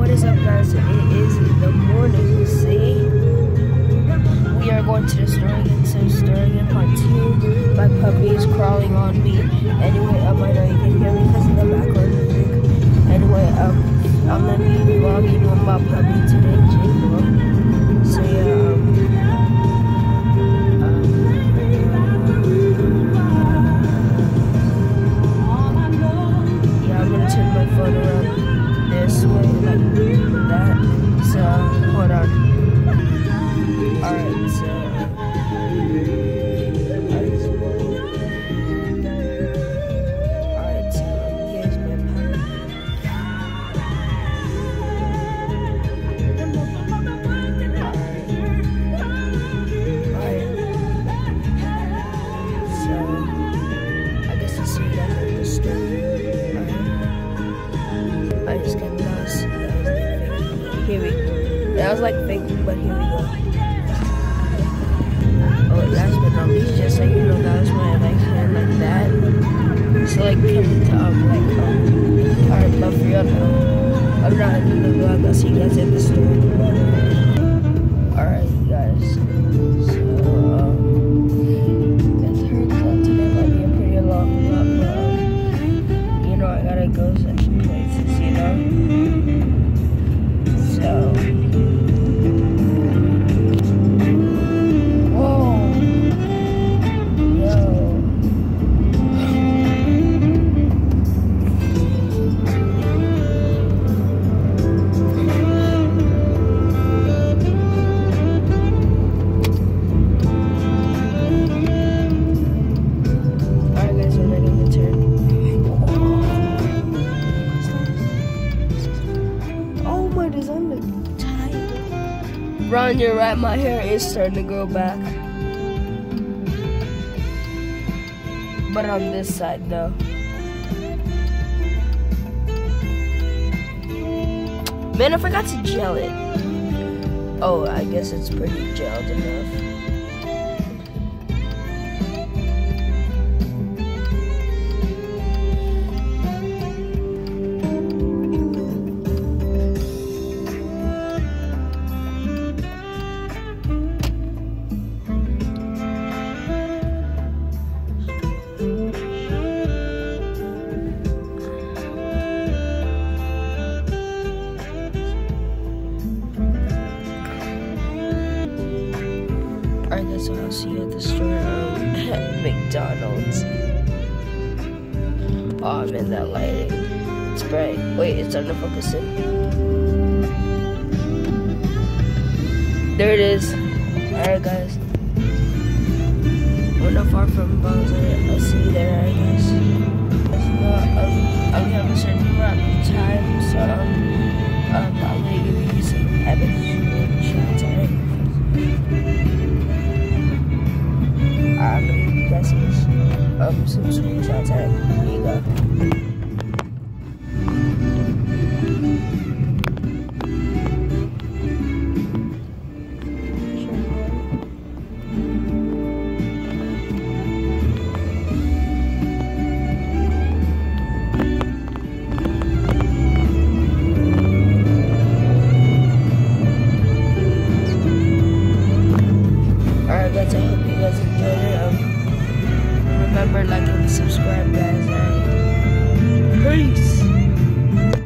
What is up, guys? It is the morning, you see? We are going to the store again, so store again part 2. My puppy is crawling on me. Anyway, I know you can hear me because of the background music. Anyway, I'm gonna be vlogging with my puppy today, Jingle. So yeah, I'm gonna turn my phone around this way, like that. So, hold on. Alright, so. Alright, so here's my puppy. Alright. So, I guess I'll see you guys at the store. I just got lost. That was like fake, but here we go. Oh, last but not least, just so you know, guys, when I like hand like that, so like come to alright, but for real now, I'm not in the vlog. I'll see you guys at the store. Alright, guys. So it turns out today might be a pretty long vlog. You know, I gotta go some places, you know. So. Ron, you're right, my hair is starting to grow back. But on this side though. Man, I forgot to gel it. Oh, I guess it's pretty gelled enough. Alright guys, so I'll see you at the store at McDonald's. Oh man, that lighting. It's bright. Wait, it's starting to focus in. There it is. Alright guys. We're not far from Bowser. I'll see you there, alright guys. I'll have a certain amount of time, so